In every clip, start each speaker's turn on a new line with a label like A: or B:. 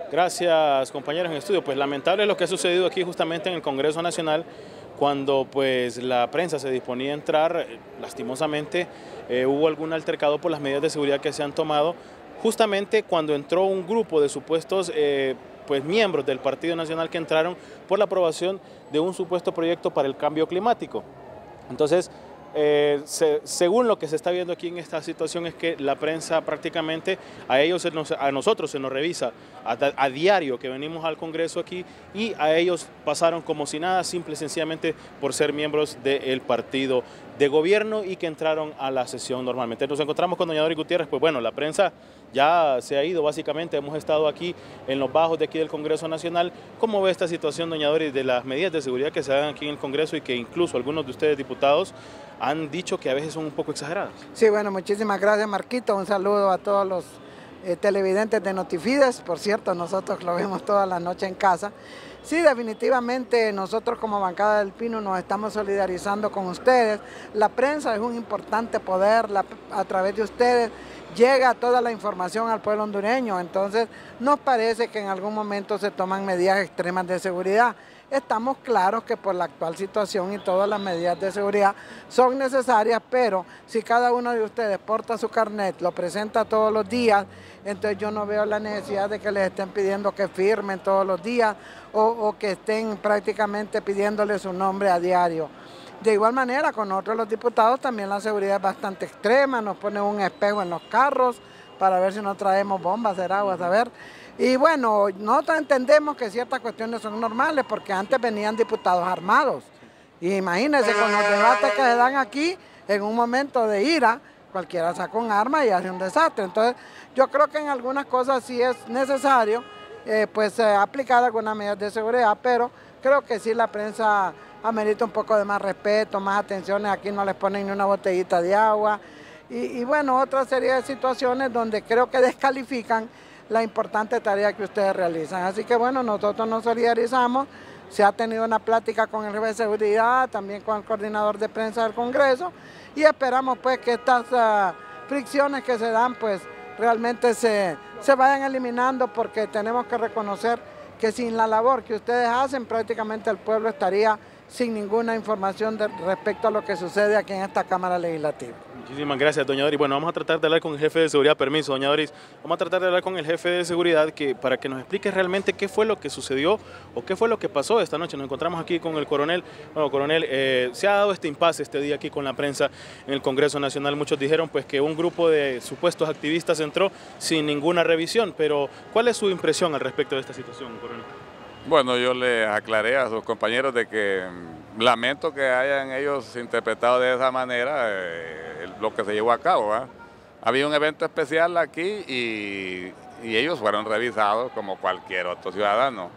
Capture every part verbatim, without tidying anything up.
A: Gracias, compañeros en el estudio. Pues lamentable lo que ha sucedido aquí justamente en el Congreso Nacional, cuando pues la prensa se disponía a entrar. Lastimosamente eh, hubo algún altercado por las medidas de seguridad que se han tomado, justamente cuando entró un grupo de supuestos eh, pues miembros del Partido Nacional que entraron por la aprobación de un supuesto proyecto para el cambio climático. Entonces, Eh, se, según lo que se está viendo aquí en esta situación, es que la prensa prácticamente a ellos se nos, a nosotros se nos revisa a, a diario que venimos al Congreso aquí, y a ellos pasaron como si nada, simple y sencillamente por ser miembros del partido de gobierno y que entraron a la sesión normalmente. Nos encontramos con doña Doris Gutiérrez. Pues bueno, la prensa ya se ha ido, básicamente hemos estado aquí en los bajos de aquí del Congreso Nacional. ¿Cómo ve esta situación, doña Doris, de las medidas de seguridad que se dan aquí en el Congreso y que incluso algunos de ustedes, diputados, han dicho que a veces son un poco exageradas?
B: Sí, bueno, muchísimas gracias, Marquito. Un saludo a todos los eh, televidentes de Notifides. Por cierto, nosotros lo vemos toda la noche en casa. Sí, definitivamente nosotros como Bancada del Pino nos estamos solidarizando con ustedes. La prensa es un importante poder, la, a través de ustedes llega toda la información al pueblo hondureño. Entonces nos parece que en algún momento se toman medidas extremas de seguridad. Estamos claros que por la actual situación y todas las medidas de seguridad son necesarias, pero si cada uno de ustedes porta su carnet, lo presenta todos los días, entonces yo no veo la necesidad de que les estén pidiendo que firmen todos los días o, o que estén prácticamente pidiéndole su nombre a diario. De igual manera, con nosotros los diputados también la seguridad es bastante extrema, nos ponen un espejo en los carros para ver si no traemos bombas, será, o a saber. Y bueno, nosotros entendemos que ciertas cuestiones son normales, porque antes venían diputados armados. Y imagínense, con los debates que se dan aquí, en un momento de ira, cualquiera saca un arma y hace un desastre. Entonces, yo creo que en algunas cosas sí es necesario eh, pues, eh, aplicar algunas medidas de seguridad, pero creo que sí la prensa amerita un poco de más respeto, más atenciones. Aquí no les ponen ni una botellita de agua. Y, y bueno, otra serie de situaciones donde creo que descalifican la importante tarea que ustedes realizan. Así que bueno, nosotros nos solidarizamos. Se ha tenido una plática con el jefe de seguridad, también con el coordinador de prensa del Congreso, y esperamos pues que estas uh, fricciones que se dan pues realmente se, se vayan eliminando, porque tenemos que reconocer que sin la labor que ustedes hacen, prácticamente el pueblo estaría sin ninguna información de, respecto a lo que sucede aquí en esta Cámara Legislativa.
A: Muchísimas gracias, doña Doris. Bueno, vamos a tratar de hablar con el jefe de seguridad. Permiso, doña Doris. Vamos a tratar de hablar con el jefe de seguridad que, para que nos explique realmente qué fue lo que sucedió o qué fue lo que pasó esta noche. Nos encontramos aquí con el coronel. Bueno, coronel, eh, se ha dado este impasse este día aquí con la prensa en el Congreso Nacional. Muchos dijeron pues que un grupo de supuestos activistas entró sin ninguna revisión, pero ¿cuál es su impresión al respecto de esta situación, coronel?
C: Bueno, yo le aclaré a sus compañeros de que lamento que hayan ellos interpretado de esa manera eh, lo que se llevó a cabo, ¿eh? Había un evento especial aquí y, y ellos fueron revisados como cualquier otro ciudadano.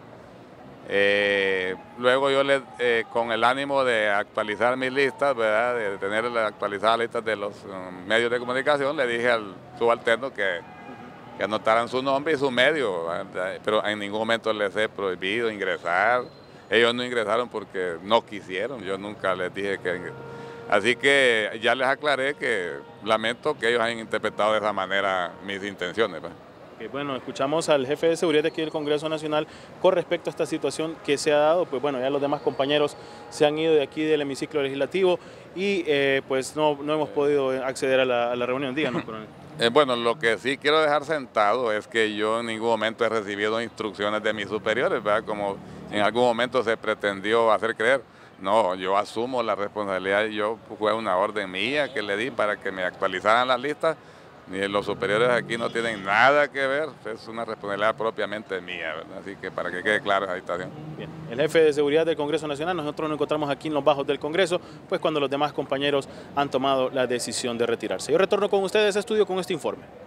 C: Eh, luego yo, le, eh, con el ánimo de actualizar mis listas, ¿verdad?, de tener actualizadas las listas de los um, medios de comunicación, le dije al subalterno que que anotaran su nombre y su medio, ¿verdad? Pero en ningún momento les he prohibido ingresar. Ellos no ingresaron porque no quisieron, yo nunca les dije que... Así que ya les aclaré que lamento que ellos hayan interpretado de esa manera mis intenciones, ¿verdad?
A: Okay, bueno, escuchamos al jefe de seguridad de aquí del Congreso Nacional con respecto a esta situación que se ha dado. Pues bueno, ya los demás compañeros se han ido de aquí del hemiciclo legislativo y eh, pues no, no hemos podido acceder a la, a la reunión. Díganos, coronel.
C: Eh, bueno, lo que sí quiero dejar sentado es que yo en ningún momento he recibido instrucciones de mis superiores, ¿verdad?, como en algún momento se pretendió hacer creer. No, yo asumo la responsabilidad. Yo fue una orden mía que le di para que me actualizaran las listas. Ni los superiores aquí no tienen nada que ver, es una responsabilidad propiamente mía, ¿verdad? Así que para que quede claro esa situación.
A: Bien, el jefe de seguridad del Congreso Nacional, nosotros nos encontramos aquí en los bajos del Congreso, pues cuando los demás compañeros han tomado la decisión de retirarse. Yo retorno con ustedes a estudio con este informe.